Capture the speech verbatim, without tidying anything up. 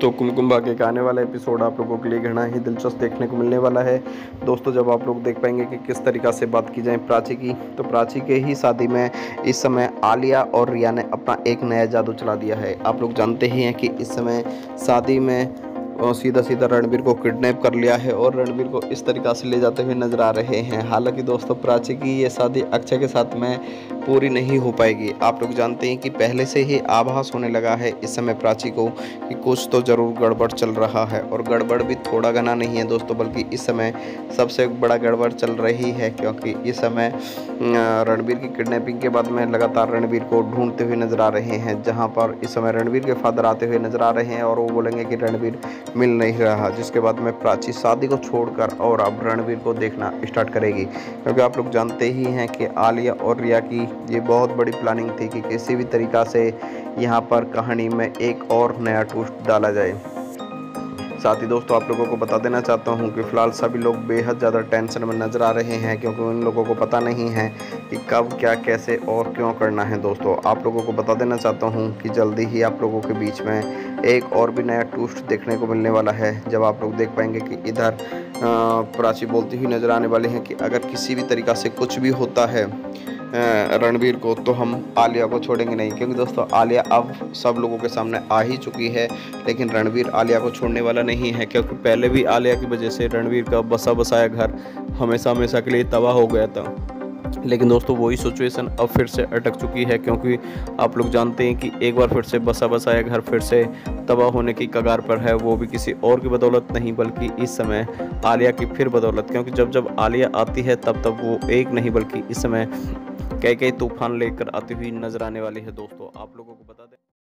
दोस्तों कुमकुम भाग्य का आने वाला एपिसोड आप लोगों के लिए घना ही दिलचस्प देखने को मिलने वाला है। दोस्तों जब आप लोग देख पाएंगे कि किस तरीक़ा से बात की जाए प्राची की, तो प्राची के ही शादी में इस समय आलिया और रिया ने अपना एक नया जादू चला दिया है। आप लोग जानते ही हैं कि इस समय शादी में सीधा सीधा रणबीर को किडनैप कर लिया है और रणबीर को इस तरीक़ा से ले जाते हुए नजर आ रहे हैं। हालांकि दोस्तों प्राची की ये शादी अक्षय के साथ में पूरी नहीं हो पाएगी। आप लोग जानते हैं कि पहले से ही आभास होने लगा है इस समय प्राची को कि कुछ तो ज़रूर गड़बड़ चल रहा है, और गड़बड़ भी थोड़ा घना नहीं है दोस्तों, बल्कि इस समय सबसे बड़ा गड़बड़ चल रही है। क्योंकि इस समय रणबीर की किडनैपिंग के बाद में लगातार रणबीर को ढूंढते हुए नजर आ रहे हैं, जहां पर इस समय रणबीर के फादर आते हुए नजर आ रहे हैं और वो बोलेंगे कि रणबीर मिल नहीं रहा, जिसके बाद में प्राची शादी को छोड़कर और अब रणबीर को देखना स्टार्ट करेगी। क्योंकि आप लोग जानते ही हैं कि आलिया और रिया की ये बहुत बड़ी प्लानिंग थी कि किसी भी तरीक़ा से यहाँ पर कहानी में एक और नया ट्विस्ट डाला जाए। साथ ही दोस्तों आप लोगों को बता देना चाहता हूँ कि फ़िलहाल सभी लोग बेहद ज़्यादा टेंशन में नज़र आ रहे हैं, क्योंकि उन लोगों को पता नहीं है कि कब क्या कैसे और क्यों करना है। दोस्तों आप लोगों को बता देना चाहता हूँ कि जल्दी ही आप लोगों के बीच में एक और भी नया ट्विस्ट देखने को मिलने वाला है, जब आप लोग देख पाएंगे कि इधर प्राची बोलती हुई नज़र आने वाले हैं कि अगर किसी भी तरीक़ा से कुछ भी होता है रणबीर को, तो हम आलिया को छोड़ेंगे नहीं। क्योंकि दोस्तों आलिया अब सब लोगों के सामने आ ही चुकी है, लेकिन रणबीर आलिया को छोड़ने वाला नहीं है। क्योंकि पहले भी आलिया की वजह से रणबीर का बसा बसाया घर हमेशा हमेशा के लिए तबाह हो गया था। लेकिन दोस्तों वही सिचुएशन अब फिर से अटक चुकी है, क्योंकि आप लोग जानते हैं कि एक बार फिर से बसा बसाया घर फिर से तबाह होने की कगार पर है, वो भी किसी और की बदौलत नहीं बल्कि इस समय आलिया की फिर बदौलत। क्योंकि जब जब आलिया आती है तब तब वो एक नहीं बल्कि इस समय कई कई तूफान लेकर आती हुई नजर आने वाली है। दोस्तों आप लोगों को बता दें